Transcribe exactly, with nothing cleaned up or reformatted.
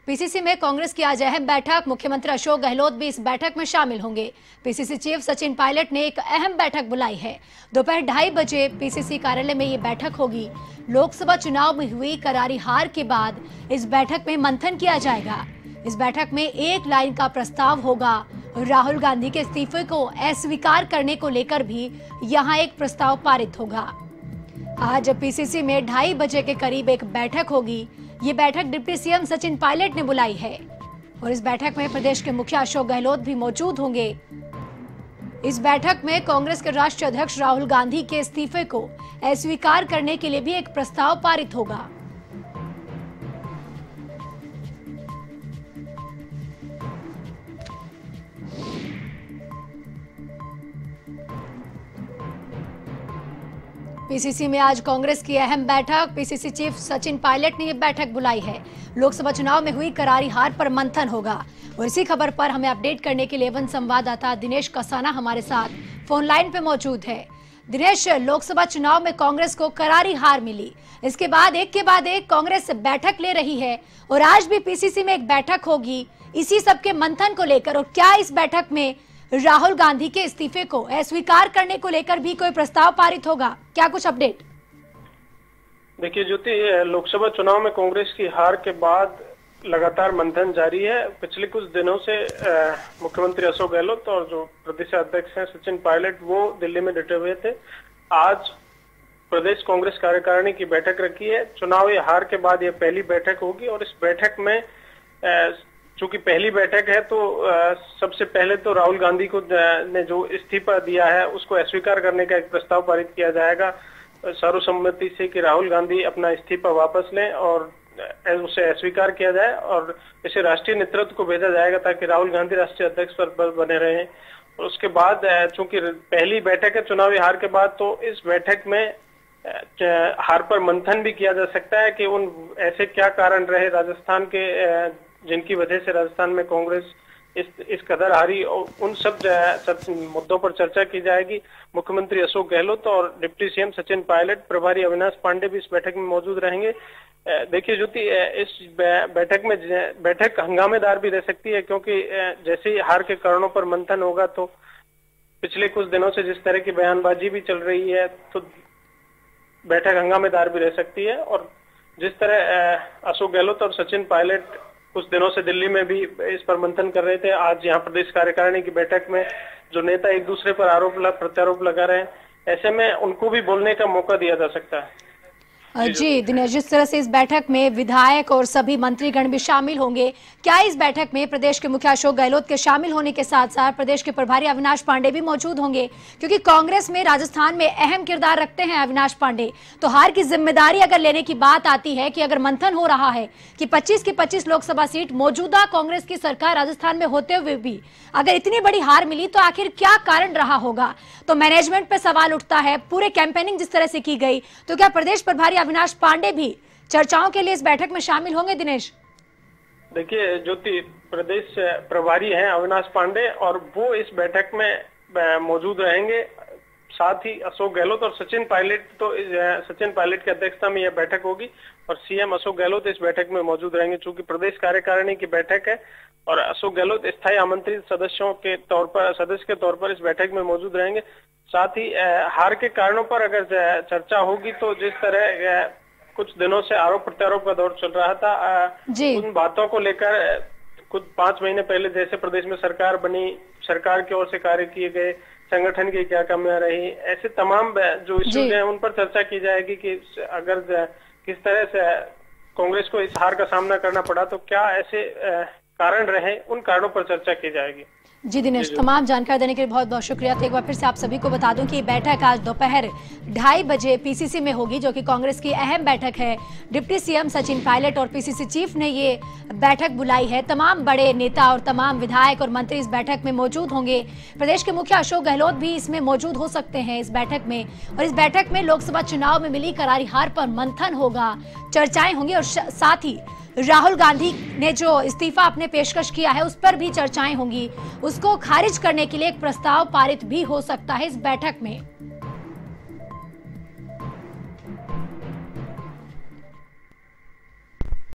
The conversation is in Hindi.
पीसीसी में कांग्रेस की आज अहम बैठक। मुख्यमंत्री अशोक गहलोत भी इस बैठक में शामिल होंगे। पीसीसी चीफ सचिन पायलट ने एक अहम बैठक बुलाई है। दोपहर ढाई बजे पीसीसी कार्यालय में ये बैठक होगी। लोकसभा चुनाव में हुई करारी हार के बाद इस बैठक में मंथन किया जाएगा। इस बैठक में एक लाइन का प्रस्ताव होगा। राहुल गांधी के इस्तीफे को अस्वीकार करने को लेकर भी यहाँ एक प्रस्ताव पारित होगा। आज पीसीसी में ढाई बजे के करीब एक बैठक होगी। ये बैठक डिप्टी सीएम सचिन पायलट ने बुलाई है और इस बैठक में प्रदेश के मुखिया अशोक गहलोत भी मौजूद होंगे। इस बैठक में कांग्रेस के राष्ट्रीय अध्यक्ष राहुल गांधी के इस्तीफे को अस्वीकार करने के लिए भी एक प्रस्ताव पारित होगा। पीसीसी में आज कांग्रेस की अहम बैठक। पीसीसी चीफ सचिन पायलट ने यह बैठक बुलाई है। लोकसभा चुनाव में हुई करारी हार पर मंथन होगा और इसी खबर पर हमें अपडेट करने के लिए वन संवाददाता दिनेश कसाना हमारे साथ फोन लाइन पे मौजूद है। दिनेश, लोकसभा चुनाव में कांग्रेस को करारी हार मिली, इसके बाद एक के बाद एक कांग्रेस बैठक ले रही है और आज भी पीसीसी में एक बैठक होगी इसी सबके मंथन को लेकर। और क्या इस बैठक में राहुल गांधी के इस्तीफे को अस्वीकार करने को लेकर भी कोई प्रस्ताव पारित होगा? क्या कुछ अपडेट? देखिए ज्योति, लोकसभा चुनाव में कांग्रेस की हार के बाद लगातार मंथन जारी है। पिछले कुछ दिनों से मुख्यमंत्री अशोक गहलोत और जो प्रदेश अध्यक्ष हैं सचिन पायलट, वो दिल्ली में डटे हुए थे। आज प्रदेश कांग्रेस कार्यकारिणी की बैठक रखी है। चुनावी हार के बाद यह पहली बैठक होगी और इस बैठक में चूंकि पहली बैठक है तो सबसे पहले तो राहुल गांधी को ने जो इस्तीफा दिया है उसको अस्वीकार करने का एक प्रस्ताव पारित किया जाएगा सर्वसम्मति से कि राहुल गांधी अपना इस्तीफा वापस लें और उसे अस्वीकार किया जाए और इसे राष्ट्रीय नेतृत्व को भेजा जाएगा ताकि राहुल गांधी राष्ट्रीय अध्यक्ष पर बने रहें। और उसके बाद चूंकि पहली बैठक है चुनावी हार के बाद, तो इस बैठक में हार पर मंथन भी किया जा सकता है कि उन ऐसे क्या कारण रहे राजस्थान के जिनकी वजह से राजस्थान में कांग्रेस इस इस कदर हारी, और उन सब मुद्दों पर चर्चा की जाएगी। मुख्यमंत्री अशोक गहलोत और डिप्टी सीएम सचिन पायलट, प्रभारी अविनाश पांडे भी इस बैठक में मौजूद रहेंगे। देखिए ज्योति, इस बैठक में बैठक हंगामेदार भी रह सकती है क्योंकि जैसे ही हार के कारणों पर मंथन होगा तो पिछले कुछ दिनों से जिस तरह की बयानबाजी भी चल रही है तो बैठक हंगामेदार भी रह सकती है। और जिस तरह अशोक गहलोत और सचिन पायलट कुछ दिनों से दिल्ली में भी इस पर मंथन कर रहे थे, आज यहाँ प्रदेश कार्यकारिणी की बैठक में जो नेता एक दूसरे पर आरोप प्रत्यारोप लगा रहे हैं, ऐसे में उनको भी बोलने का मौका दिया जा सकता है। जी दिनेश, जिस तरह से इस बैठक में विधायक और सभी मंत्रीगण भी शामिल होंगे, क्या इस बैठक में प्रदेश के मुखिया अशोक गहलोत के शामिल होने के साथ साथ प्रदेश के प्रभारी अविनाश पांडे भी मौजूद होंगे? क्योंकि कांग्रेस में राजस्थान में अहम किरदार रखते हैं अविनाश पांडे। तो हार की जिम्मेदारी अगर लेने की बात आती है कि अगर मंथन हो रहा है कि पच्चीस की पच्चीस लोकसभा सीट मौजूदा कांग्रेस की सरकार राजस्थान में होते हुए भी अगर इतनी बड़ी हार मिली तो आखिर क्या कारण रहा होगा? तो मैनेजमेंट पे सवाल उठता है। पूरे कैंपेनिंग जिस तरह से की गई, तो क्या प्रदेश प्रभारी अविनाश पांडे भी चर्चाओं के लिए इस बैठक में शामिल होंगे? दिनेश, देखिए ज्योति, प्रदेश प्रभारी हैं अविनाश पांडे और वो इस बैठक में मौजूद रहेंगे। साथ ही अशोक गहलोत और सचिन पायलट, तो सचिन पायलट की अध्यक्षता में यह बैठक होगी और सीएम अशोक गहलोत इस बैठक में मौजूद रहेंगे। चूंकि प्रदेश कार्यकारिणी की बैठक है और अशोक गहलोत स्थायी आमंत्रित सदस्यों के तौर पर सदस्य के तौर पर इस बैठक में मौजूद रहेंगे। साथ ही हार के कारणों पर अगर चर्चा होगी तो जिस तरह कुछ दिनों से आरोप प्रत्यारोप का दौर चल रहा था, उन बातों को लेकर कुछ पांच महीने पहले जैसे प्रदेश में सरकार बनी, सरकार की ओर से कार्य किए गए, संगठन की क्या कमियां रही, ऐसे तमाम जो इश्यूज हैं उन पर चर्चा की जाएगी कि अगर किस तरह से कांग्रेस को इस हार का सामना करना पड़ा तो क्या ऐसे कारण रहे, उन कारणों पर चर्चा की जाएगी। जी दिनेश, तमाम जानकारी देने के लिए बहुत बहुत शुक्रिया। तो एक बार फिर से आप सभी को बता दूं कि ये बैठक आज दोपहर ढाई बजे पीसीसी में होगी, जो कि कांग्रेस की अहम बैठक है। डिप्टी सीएम सचिन पायलट और पीसीसी चीफ ने ये बैठक बुलाई है। तमाम बड़े नेता और तमाम विधायक और मंत्री इस बैठक में मौजूद होंगे। प्रदेश के मुखिया अशोक गहलोत भी इसमें मौजूद हो सकते हैं इस बैठक में। और इस बैठक में लोकसभा चुनाव में मिली करारी हार पर मंथन होगा, चर्चाएं होंगी और साथ ही राहुल गांधी ने जो इस्तीफा अपने पेशकश किया है उस पर भी चर्चाएं होंगी। उसको खारिज करने के लिए एक प्रस्ताव पारित भी हो सकता है इस बैठक में।